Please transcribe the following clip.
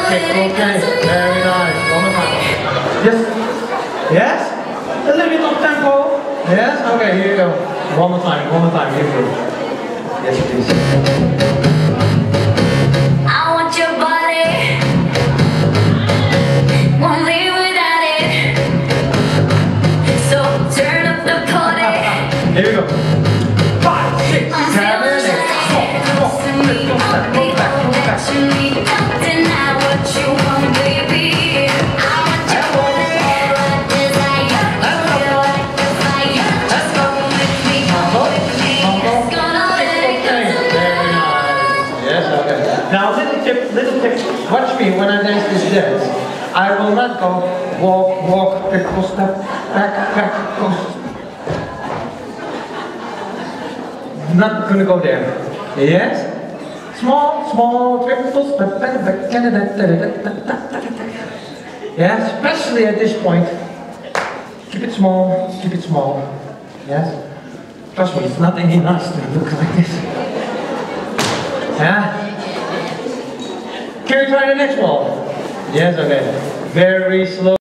kick. Okay, very nice. One more time. Yes. Yes? A little bit of tempo. Yes? Okay, here you go. One more time, here you go. Yes, please. I want your body, won't live without it. So turn up the party. Here we go. 5, 6, 7, 8. Now, little tip, watch me when I dance this dance. I will not go walk, triple step, back, coast. Not gonna go there. Yes? Small, triple step, back. Yes, especially at this point. Keep it small. Yes? Trust me, it's not any nice to look like this. Yeah? Can we try the next one? Yes, okay. Very slow.